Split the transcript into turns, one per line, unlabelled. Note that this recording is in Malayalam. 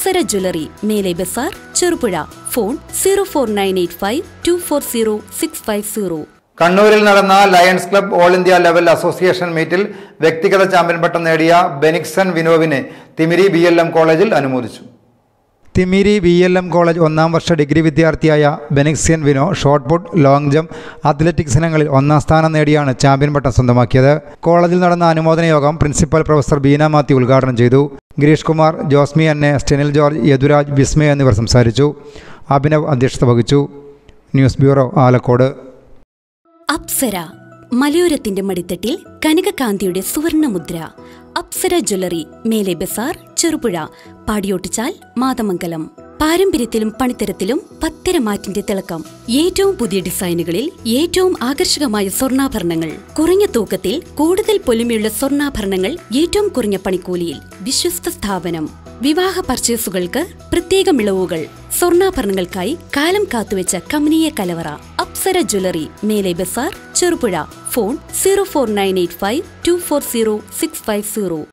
അപ്സര ജ്വല്ലറി, മേലെ ബസാർ, ചെറുപുഴ. ഫോൺ 04985240650.
കണ്ണൂരിൽ നടന്ന lions club all India level association മീറ്റിൽ വ്യക്തിഗത ചാമ്പ്യൻ പട്ടം നേടിയ ബെനിക്സൺ വിനോവിനെ തിമിരി BLM കോളേജിൽ അനുമോദിച്ചു. തിമിരി BLM കോളേജ് 1ാം വർഷ ഡിഗ്രി വിദ്യാർത്ഥിയായ Benixon Vino shot put, long jump, athletics ഇനങ്ങളിൽ 1ാം സ്ഥാനം നേടിയാണ് ചാമ്പ്യൻ പട്ടം സ്വന്തമാക്കിയത്. കോളേജിൽ നടന്ന അനുമോദന യോഗം പ്രിൻസിപ്പൽ പ്രൊഫസർ ബീന മാത്യു ഉദ്ഘാടനം ചെയ്തു. ഗിരീഷ് കുമാർ, ജോസ്മി അന്നെ, സ്റ്റെനിൽ ജോർജ്, യദുരാജ്, വിസ്മയ എന്നിവർ സംസാരിച്ചു. അഭിനവ് അധ്യക്ഷത വഹിച്ചു. News bureau, Alakode.
അപ്സര, മലയോരത്തിന്റെ മടിത്തട്ടിൽ കനകകാന്തിയുടെ സുവർണമുദ്ര. അപ്സര ജ്വല്ലറി, മേലെ ബസാർ, ചെറുപുഴ. പാടിയോട്ടുചാൽ, മാതമംഗലം. പാരമ്പര്യത്തിലും പണിത്തരത്തിലും പത്തരമാറ്റിന്റെ തിളക്കം. ഏറ്റവും പുതിയ ഡിസൈനുകളിൽ ഏറ്റവും ആകർഷകമായ സ്വർണ്ണാഭരണങ്ങൾ. കുറഞ്ഞ തൂക്കത്തിൽ കൂടുതൽ പൊലിമയുള്ള സ്വർണ്ണാഭരണങ്ങൾ ഏറ്റവും കുറഞ്ഞ പണിക്കൂലിയിൽ. വിശ്വസ്ത സ്ഥാപനം. വിവാഹ പർച്ചേസുകൾക്ക് പ്രത്യേക ഇളവുകൾ. സ്വർണ്ണാഭരണങ്ങൾക്കായി കാലം കാത്തുവെച്ച കമനീയ കലവറ. അപ്സര ജ്വല്ലറി, മേലെ ബസാർ, ചെറുപുഴ. ഫോൺ 04985240650.